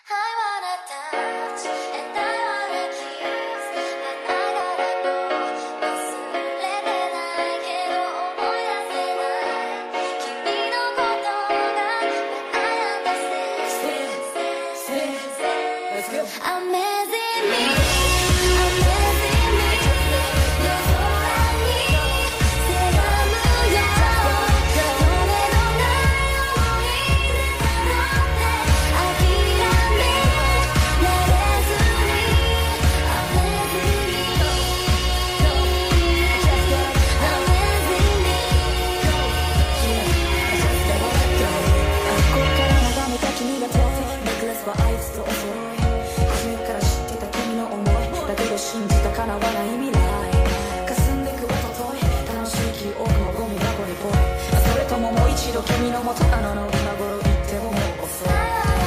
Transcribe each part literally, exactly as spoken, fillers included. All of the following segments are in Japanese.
君の元なのの今頃言ってももう遅い。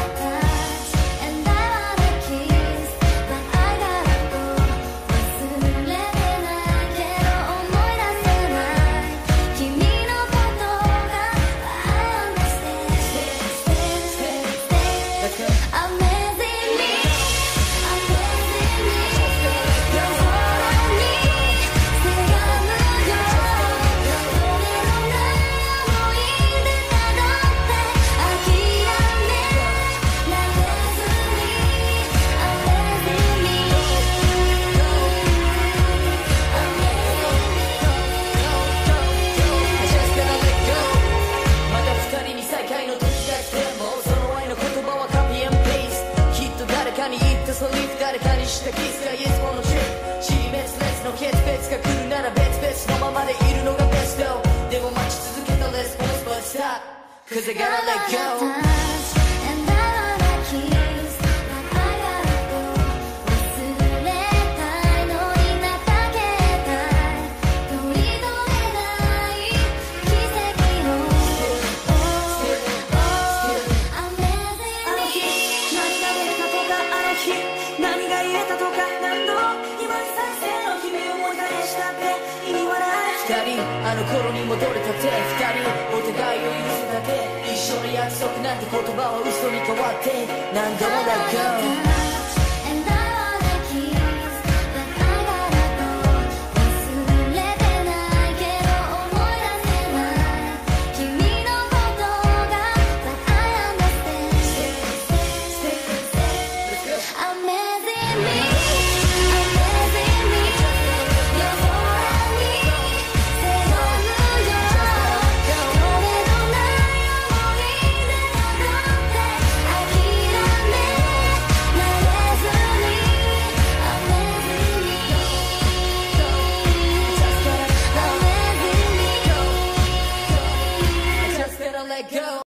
誰かにしたキスがイエスこのチップ死滅裂の決別が来るなら別々のままでいるのがベストでも待ち続けたレスポンス But stop Cause I gotta let goあの頃に戻れたって二人お互いを許せたって一緒の約束なんて言葉は嘘に変わって何度も Let go